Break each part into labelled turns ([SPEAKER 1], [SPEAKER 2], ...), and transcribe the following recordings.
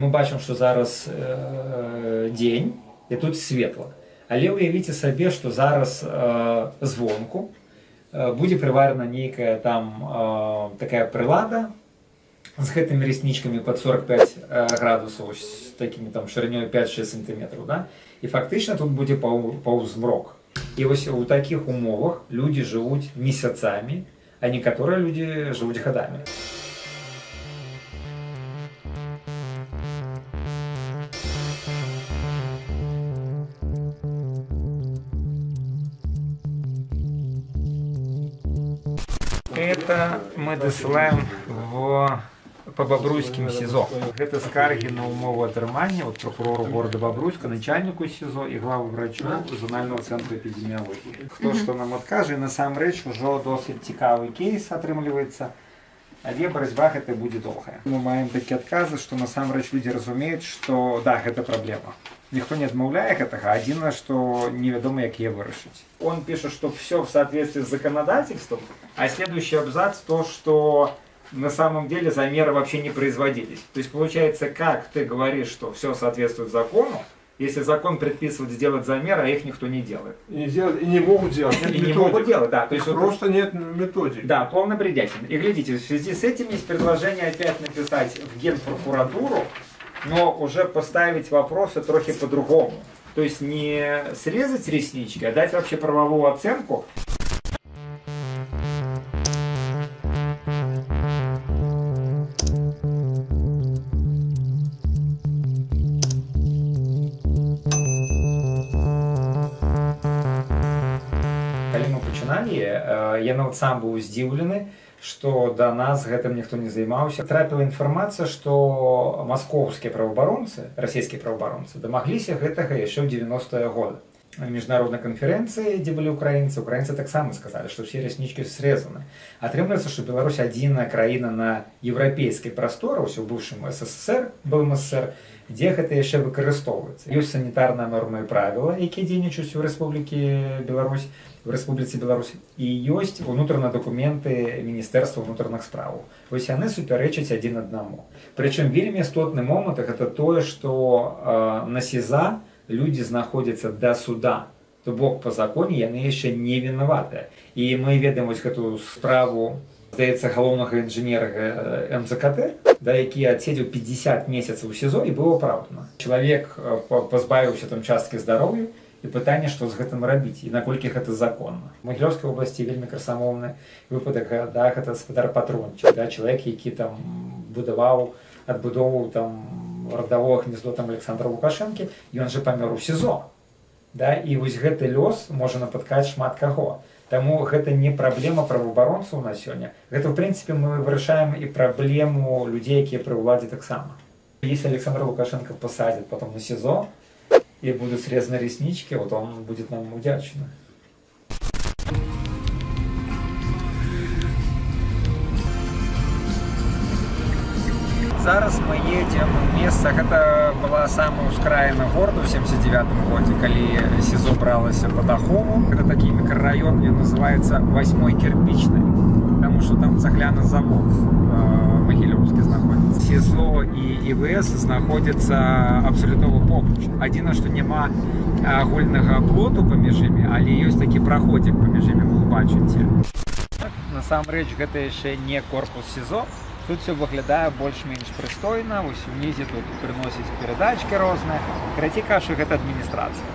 [SPEAKER 1] Мы бачым, што зараз дзень і тут светла. Але уявіце сабе, што зараз звонку будзе прыварана нейкая там такая прылада з гэтымі рэснічкамі пад 45 градусаў, з такімі там шырынёй 5-6 сантиметраў, да? І фактычна тут будзе паўзмрок. І вось у такіх умовах людзі жывуць месяцамі, а некаторыя людзі жывуць гадамі. Это мы досылаем по Бобруйским СИЗО. Это скарги на умову атрымання прокурору города Бобруйска, начальнику СИЗО и главу врачу зонального центра эпидемиологии. Хто што нам адкажа, і насамрэч ужо досыць цікавы кейс атрымліваецца, але барацьба гэта будзе доўгая. Мы маем такія адказы, што насамрэч людзі разумеюць, што да, гэта праблема. Никто не отмовляет этого, один, что неведомо, как ее вырашить. Он пишет, что все в соответствии с законодательством, а следующий абзац то, что на самом деле замеры вообще не производились. То есть получается, как ты говоришь, что все соответствует закону, если закон предписывает сделать замеры, а их никто не делает.
[SPEAKER 2] И не могут делать.
[SPEAKER 1] И не могут делать, да. То есть
[SPEAKER 2] просто нет методики.
[SPEAKER 1] Да, полно бредятина. И глядите, в связи с этим есть предложение опять написать в Генпрокуратуру, но уже поставить вопросы трохи по-другому. То есть не срезать реснички, а дать вообще правовую оценку. Когда мы начинали, я нават сам был здзіўлены, что до нас гэтым ніхто не займаўся. Трапіла інфармацыя, што маскоўскія праваабаронцы, расійскія праваабаронцы дамагліся гэтага яшчэ ў 90-е годы. На міжнароднай канферэнцыі, дзе былі украінцы таксама сказалі, што ўсе рэснічкі срезаны. Атрымліваецца, што Беларусь адзіная краіна на еўрапейскай прасторы, ўсё ў бывшым СССР, былым СССР, дзе гэта яшчэ выкарыстоўваецца. Ёсць санітарныя нормы і правілы, якія дзейнічаюць у Рэспубліцы Беларусь, і ёсць унутраныя дакументы Міністэрства ўнутраных справаў. Вось яны супярэчаць адзін аднаму. Прычым вельмі істотны момант гэта тое, што на СІЗА людзі знаходзяцца да суда. То бок па законе яны яшчэ не вінаватыя. І мы ведаем вось гэтую справу, здаецца, галоўнага інжынера МЗКТ, да, які адседзеў 50 месяцаў у СІЗО і быў апраўдана. Чалавек пазбавіўся там часткі здароўя, і пытанне, што з гэтым рабіць, і наколькі гэта законна. У Магілёўскай вобласці вельмі красамоўны выпадак, да, гэта гаспадар Патрончык, да, чалавек, які там адбудоўваў там радавое гнездо там Александра Лукашэнкі, і ён жа памёр у СІЗО. Да, і вось гэты лёс можа напаткаць шмат каго. Таму гэта не праблема праваабаронцаў на сёння. Гэта, в прынцыпе, мы вырашаем і праблему людзей, якія пры ўладзе таксама. Если Александра Лукашенко посадят потом на СИЗО, и будут срезаны реснички, вот он будет нам удячен. Зараз мы едем в место, это была самая ускраина города в 79-м году, когда СИЗО бралось под Ахову. Это такой микрорайон, он называется 8-й кирпичный, потому что там цегляный завод Могилевский находится. СИЗО и ИВС находятся абсолютно поруч. Адзіна, што няма агульнага плоту паміж імі, але ёсць такі праходзік паміж імі, вы бачыце. Насамрэч, гэта яшчэ не корпус СИЗО. Тут все выглядае больш-менш прыстойна. Вось унізе тут прыносяць перадачкі розныя. Карацей кажучы, гэта адміністрацыя.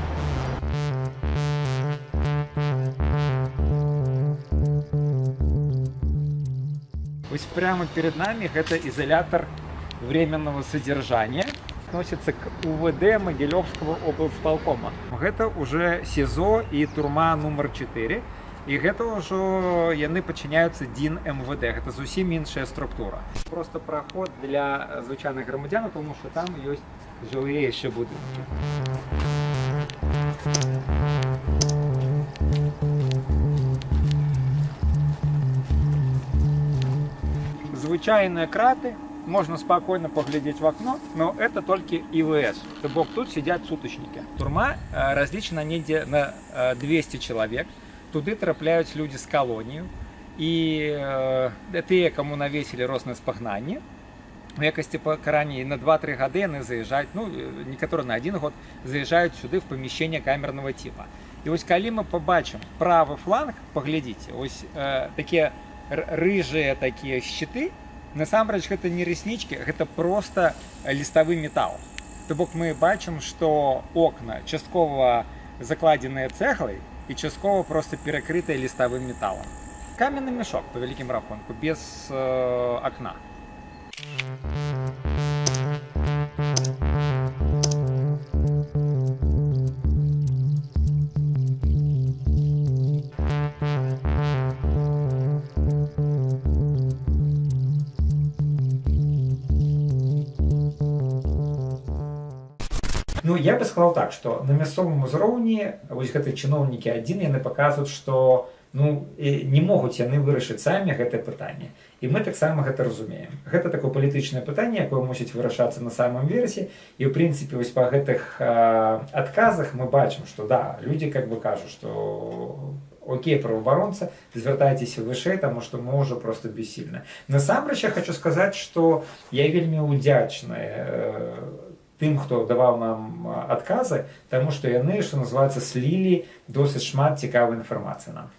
[SPEAKER 1] Вось прямо перед нами это изолятор временного содержания, относится к УВД Могилевского облсполкома. Это уже СИЗО и турма номер 4, и это уже яны подчиняются ДИН МВД, это зусім іншая структура. Просто проход для звычайных громадян, потому что там есть жилые еще будинки. Звычайные краты, можно спокойно поглядеть в окно, но это только ИВС. То бок тут сидят суточники. Турма различна недзе на 200 человек. Туды трапляюць люди з колонію. І тыя, кому навесілі розныя спагнанні, у якасці пакарання, і на 2-3 гады яны заязджаюць, ну некаторыя на 1 год заязджаюць сюды в памяшчэнне камернага типа. І вось калі мы побачым правы фланг, паглядзіце, ось такія рыжыя такія шчыты, насамрэч гэта не рэснічкі, гэта просто ліставы метал. То бок мы бачым, што окна часткова закладзеныя цэглай і часткова просто перакрытыя ліставым металам. Каменны мяшок, па вялікім рахунку, без акна. Ну, я бы сказал так, что на мясцовым узроўні вось гэтыя чыноўнікі адзін яны паказваюць, што ну, не могуць яны вырашыць самі гэтае пытанне. І мы таксама гэта разумеем. Гэта такое палітычнае пытанне, якое мусіць вырашацца на самом версе. І ў прынцыпе вось па гэтых адказах мы бачым, што да, людзі как бы кажуць, што окей, праваабаронца, звяртайцеся вышэй, таму што мы ўжо просто бессільны. Насамрэч я хочу сказаць, што я вельмі удзячны тым, хто даваў нам адказы, таму што яны, што называецца, слілі досыць шмат цікавай інфармацыі нам.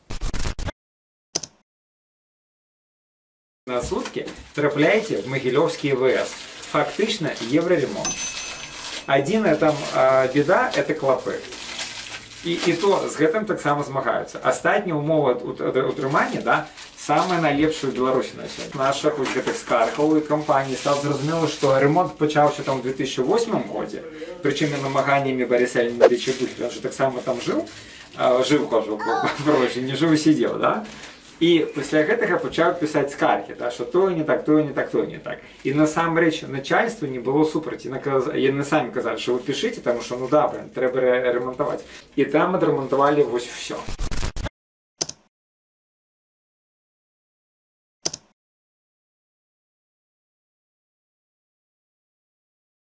[SPEAKER 1] На сутки трапляйте в Могилевский ВС. Фактично евроремонт. Одна там беда – это клапы. И то с гэтым таксама змагаюцца. Астатнія умовы утрымання, да, самыя найлепшыя ў Беларусі на сёння. Наших вось гэтых скаргаў і кампаній стало зразумела, што ремонт пачаўся там у 2008 годзе, прычым намаганнямі Бориса Леонидовича Гульфа. Ён же таксама там жыў, кажу, проще, не жыў і сидзеў, да? І пасля гэтага пачаў пісаць скаргі, да, што тое не так, тое не так, тое не так. І насамрэч начальства не было супраць. Яны самі казалі, што вы пішыце, таму што ну да, трэба ремонтаваць. І там адрамантавалі вось все.